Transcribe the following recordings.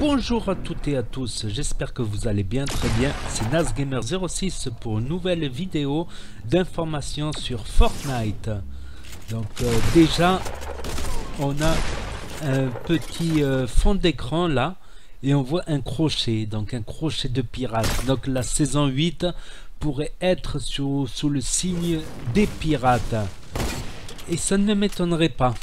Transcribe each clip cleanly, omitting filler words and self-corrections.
Bonjour à toutes et à tous, j'espère que vous allez bien, très bien. C'est NasGamer06 pour une nouvelle vidéo d'information sur Fortnite. Donc déjà, on a un petit fond d'écran là et on voit un crochet, donc un crochet de pirate. Donc la saison 8 pourrait être sous le signe des pirates. Et ça ne m'étonnerait pas.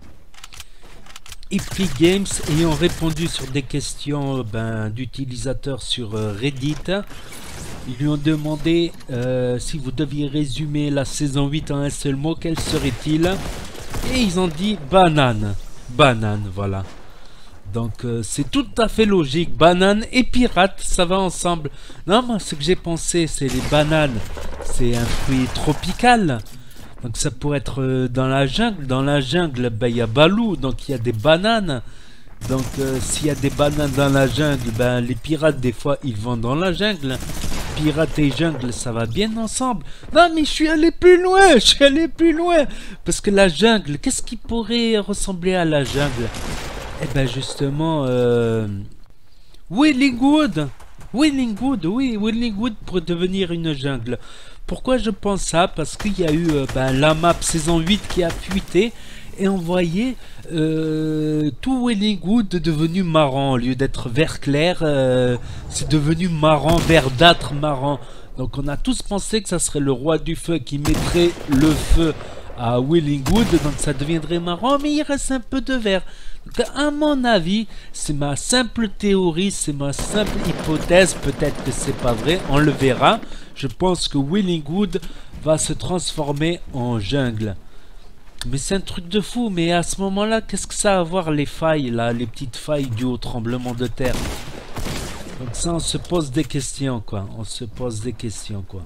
Epic Games ayant répondu sur des questions d'utilisateurs sur Reddit, ils lui ont demandé si vous deviez résumer la saison 8 en un seul mot, quel serait-il? Et ils ont dit banane. Banane, voilà. Donc c'est tout à fait logique. Banane et pirate, ça va ensemble. Non, moi ce que j'ai pensé, c'est les bananes. C'est un fruit tropical. Donc ça pourrait être dans la jungle. Dans la jungle, ben, il y a Balou, donc il y a des bananes. Donc s'il y a des bananes dans la jungle, ben, les pirates des fois ils vont dans la jungle. Pirates et jungle, ça va bien ensemble. Non mais je suis allé plus loin, je suis allé plus loin. Parce que la jungle, qu'est-ce qui pourrait ressembler à la jungle? Eh ben justement, Willingwood. Willingwood, oui, Willingwood pour devenir une jungle. Pourquoi je pense ça? Parce qu'il y a eu la map saison 8 qui a fuité et on voyait tout Willingwood devenu marron. Au lieu d'être vert clair, c'est devenu marron, verdâtre marron. Donc on a tous pensé que ça serait le roi du feu qui mettrait le feu à Willingwood, donc ça deviendrait marron, mais il reste un peu de vert. Donc, à mon avis, c'est ma simple théorie, c'est ma simple hypothèse, peut-être que c'est pas vrai, on le verra. Je pense que Willingwood va se transformer en jungle. Mais c'est un truc de fou, mais à ce moment-là, qu'est-ce que ça a à voir les failles, là, les petites failles dues au tremblement de terre? Donc ça, on se pose des questions, quoi. On se pose des questions, quoi.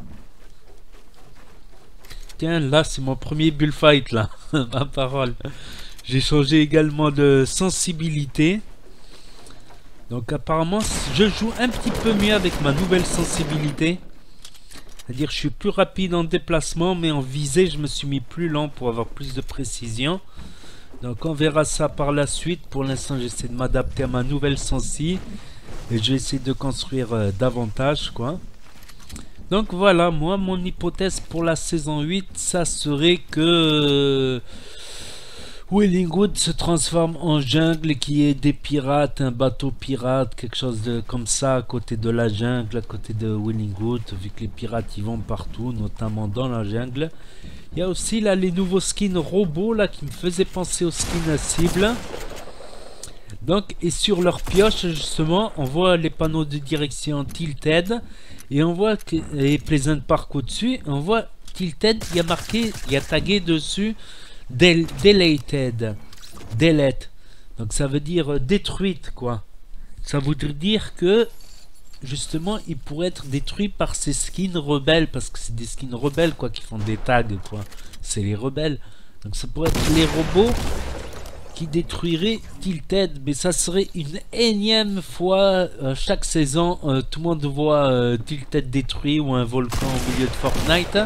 Tiens, là, c'est mon premier bullfight, là. Ma parole. J'ai changé également de sensibilité. Donc apparemment, je joue un petit peu mieux avec ma nouvelle sensibilité. C'est-à-dire, je suis plus rapide en déplacement, mais en visée, je me suis mis plus lent pour avoir plus de précision. Donc on verra ça par la suite. Pour l'instant, j'essaie de m'adapter à ma nouvelle sensi. Et je vais essayer de construire davantage, quoi. Donc voilà, moi, mon hypothèse pour la saison 8, ça serait que Willingwood se transforme en jungle et qu'il y ait des pirates, un bateau pirate, quelque chose de comme ça à côté de la jungle, à côté de Willingwood, vu que les pirates y vont partout, notamment dans la jungle. Il y a aussi là les nouveaux skins robots là qui me faisaient penser aux skins cibles. Donc, et sur leur pioche, justement, on voit les panneaux de direction Tilted. Et on voit que, et Pleasant Park au-dessus, on voit Tilted, il y a marqué, il y a tagué dessus Deleted. Delete. Donc ça veut dire détruite, quoi. Ça voudrait dire que, justement, il pourrait être détruit par ces skins rebelles, parce que c'est des skins rebelles, quoi, qui font des tags, quoi. C'est les rebelles. Donc ça pourrait être les robots qui détruirait Tilted, mais ça serait une énième fois chaque saison, tout le monde voit Tilted détruit ou un volcan au milieu de Fortnite.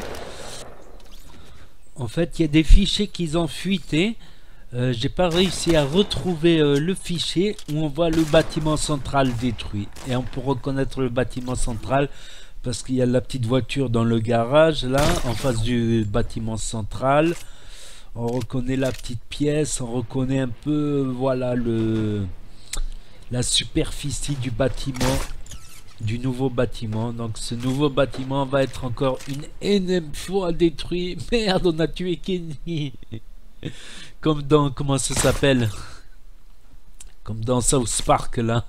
En fait, il y a des fichiers qu'ils ont fuité. J'ai pas réussi à retrouver le fichier où on voit le bâtiment central détruit. Et on peut reconnaître le bâtiment central parce qu'il y a la petite voiture dans le garage là, en face du bâtiment central. On reconnaît la petite pièce, on reconnaît un peu, voilà, la superficie du bâtiment, du nouveau bâtiment. Donc ce nouveau bâtiment va être encore une énième fois détruit. Merde, on a tué Kenny. Comme dans, comment ça s'appelle? Comme dans South Park, là.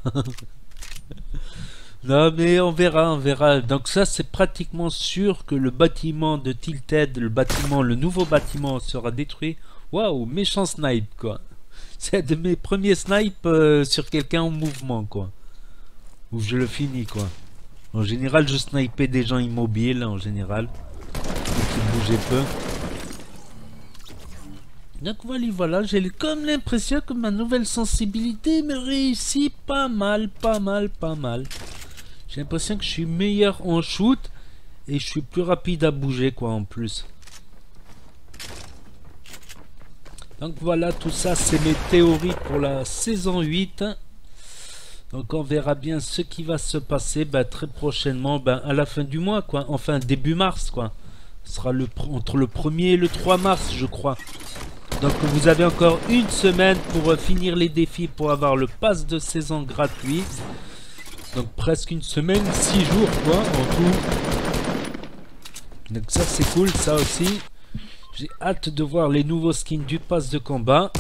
Non mais on verra, on verra. Donc ça c'est pratiquement sûr que le bâtiment de Tilted, le nouveau bâtiment sera détruit. Waouh, méchant snipe, quoi. C'est de mes premiers snipes sur quelqu'un en mouvement, quoi. Où je le finis, quoi. En général je snipais des gens immobiles, en général. Qui bougeaient peu. Donc voilà, j'ai comme l'impression que ma nouvelle sensibilité me réussit pas mal, pas mal, pas mal. J'ai l'impression que je suis meilleur en shoot et je suis plus rapide à bouger, quoi, en plus. Donc voilà, tout ça c'est mes théories pour la saison 8. Donc on verra bien ce qui va se passer très prochainement, à la fin du mois, quoi. Enfin, début mars, quoi. Ce sera entre le 1er et le 3 mars, je crois. Donc vous avez encore une semaine pour finir les défis pour avoir le pass de saison gratuit. Donc presque une semaine, 6 jours, quoi, en tout. Donc ça c'est cool, ça aussi. J'ai hâte de voir les nouveaux skins du pass de combat.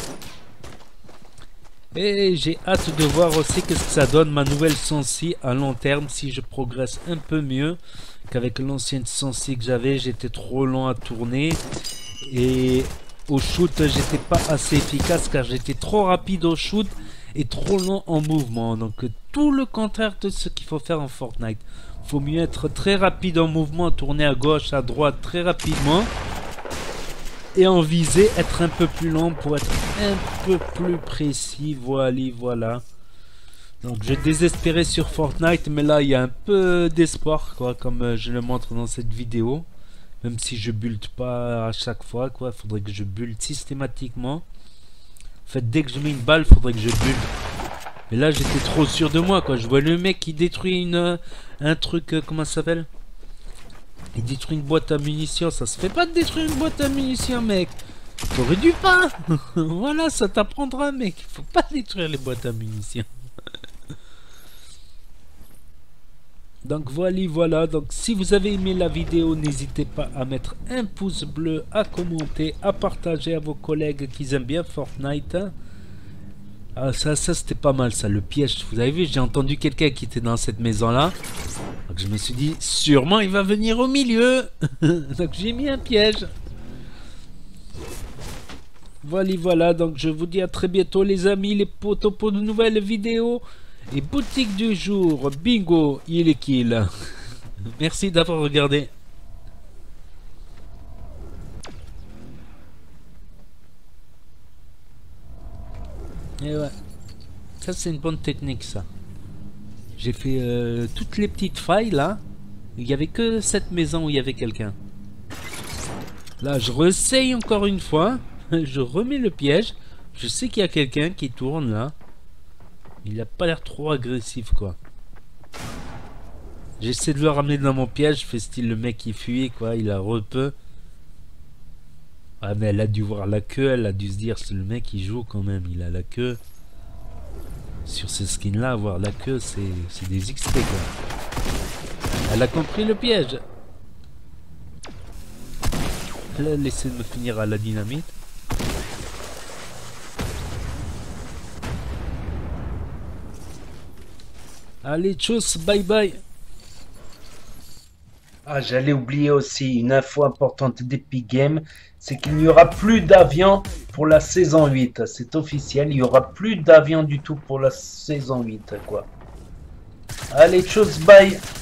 Et j'ai hâte de voir aussi qu'est-ce que ça donne ma nouvelle Sensi à long terme, si je progresse un peu mieux qu'avec l'ancienne Sensi que j'avais. J'étais trop lent à tourner et au shoot j'étais pas assez efficace car j'étais trop rapide au shoot et trop lent en mouvement. Donc tout le contraire de ce qu'il faut faire en Fortnite. Faut mieux être très rapide en mouvement, tourner à gauche, à droite très rapidement. Et en visée, être un peu plus lent pour être un peu plus précis. Voilà. Donc je désespérais sur Fortnite, mais là il y a un peu d'espoir, quoi, comme je le montre dans cette vidéo. Même si je build pas à chaque fois, quoi. Faudrait que je build systématiquement. En fait, dès que je mets une balle, faudrait que je build. Mais là j'étais trop sûr de moi, quoi. Je vois le mec qui détruit un truc, comment ça s'appelle? Il détruit une boîte à munitions. Ça se fait pas de détruire une boîte à munitions, mec. T'aurais dû pas. Voilà, ça t'apprendra, mec. Faut pas détruire les boîtes à munitions. Donc voilà. Donc si vous avez aimé la vidéo, n'hésitez pas à mettre un pouce bleu, à commenter, à partager à vos collègues qui aiment bien Fortnite. Ah, ça c'était pas mal, ça, le piège. Vous avez vu, j'ai entendu quelqu'un qui était dans cette maison-là. Donc je me suis dit, sûrement il va venir au milieu. Donc j'ai mis un piège. Voilà, donc je vous dis à très bientôt les amis, les potos, pour de nouvelles vidéos. Et boutique du jour, bingo, il est kill. Merci d'avoir regardé. Et ouais, ça c'est une bonne technique, ça. J'ai fait toutes les petites failles là. Il n'y avait que cette maison où il y avait quelqu'un. Là je réessaye encore une fois. Je remets le piège. Je sais qu'il y a quelqu'un qui tourne là. Il a pas l'air trop agressif, quoi. J'essaie de le ramener dans mon piège. Je fais style le mec qui fuit, quoi. Il a repeu. Ah mais elle a dû voir la queue. Elle a dû se dire c'est le mec qui joue quand même. Il a la queue. Sur ces skins là, avoir la queue c'est des XP, quoi. Elle a compris le piège. Elle a laissé me finir à la dynamite. Allez, tchuss, bye bye. Ah, j'allais oublier aussi une info importante d'Epic Games, c'est qu'il n'y aura plus d'avions pour la saison 8. C'est officiel, il n'y aura plus d'avions du tout pour la saison 8, quoi. Allez, tchuss, bye.